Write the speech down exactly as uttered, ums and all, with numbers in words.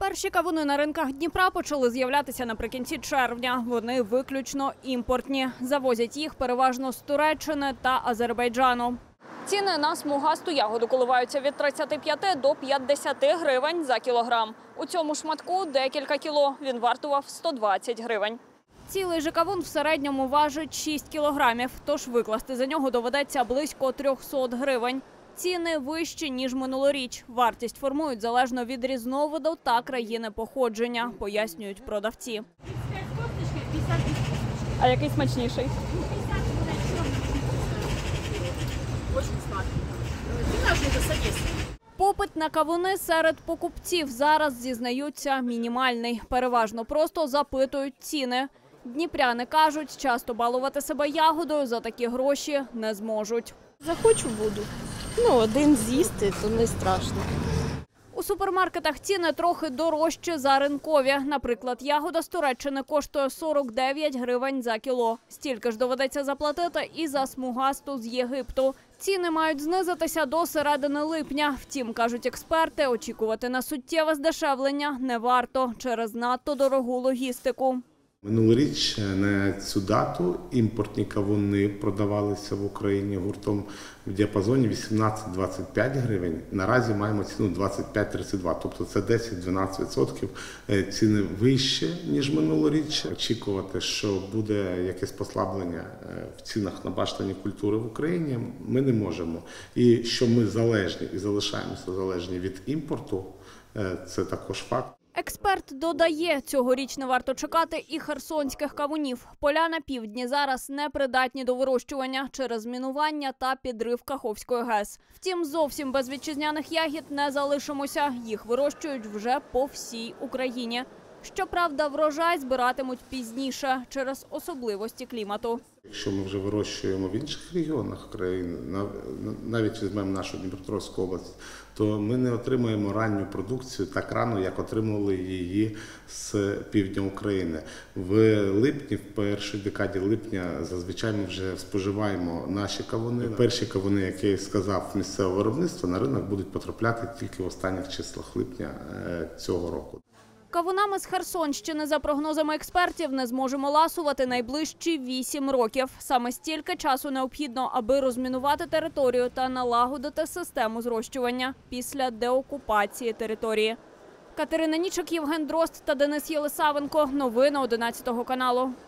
Перші кавуни на ринках Дніпра почали з'являтися наприкінці червня. Вони виключно імпортні. Завозять їх переважно з Туреччини та Азербайджану. Ціни на смугасту ягоду коливаються від тридцяти п'яти до п'ятдесяти гривень за кілограм. У цьому шматку декілька кіло. Він вартував сто двадцять гривень. Цілий же кавун в середньому важить шість кілограмів, тож викласти за нього доведеться близько трьохсот гривень. Ціни вищі, ніж минулоріч. Вартість формують залежно від різновиду та країни походження, пояснюють продавці. А який смачніший? Попит на кавуни серед покупців зараз, зізнаються, мінімальний. Переважно просто запитують ціни. Дніпряни кажуть, часто балувати себе ягодою за такі гроші не зможуть. Захочу – буду. Ну, один з'їсти, то не страшно. У супермаркетах ціни трохи дорожчі за ринкові. Наприклад, ягода з Туреччини коштує сорок дев'ять гривень за кіло. Стільки ж доведеться заплатити і за смугасту з Єгипту. Ціни мають знизитися до середини липня. Втім, кажуть експерти, очікувати на суттєве здешевлення не варто через надто дорогу логістику. Минулоріч на цю дату імпортні кавуни продавалися в Україні гуртом в діапазоні вісімнадцять - двадцять п'ять гривень. Наразі маємо ціну двадцять п'ять - тридцять два, тобто це десять - дванадцять відсотків ціни вище, ніж минулоріч. Очікувати, що буде якесь послаблення в цінах на баштані культури в Україні, ми не можемо. І що ми залежні і залишаємося залежні від імпорту, це також факт. Експерт додає, цьогоріч не варто чекати і херсонських кавунів. Поля на півдні зараз не придатні до вирощування через мінування та підрив Каховської ГЕС. Втім, зовсім без вітчизняних ягід не залишимося. Їх вирощують вже по всій Україні. Щоправда, врожай збиратимуть пізніше через особливості клімату. Якщо ми вже вирощуємо в інших регіонах країни, навіть візьмемо нашу Дніпропетровську область, то ми не отримаємо ранню продукцію так рано, як отримували її з півдня України. В липні, в першій декаді липня, зазвичай ми вже споживаємо наші кавуни. Перші кавуни, які я сказав, місцеве виробництво, на ринок будуть потрапляти тільки в останніх числах липня цього року. Кавунами з Херсонщини, за прогнозами експертів, не зможемо ласувати найближчі вісім років. Саме стільки часу необхідно, аби розмінувати територію та налагодити систему зрощування після деокупації території. Катерина Нічик, Євген Дрозд та Денис Єлисавенко. Новини одинадцятого каналу.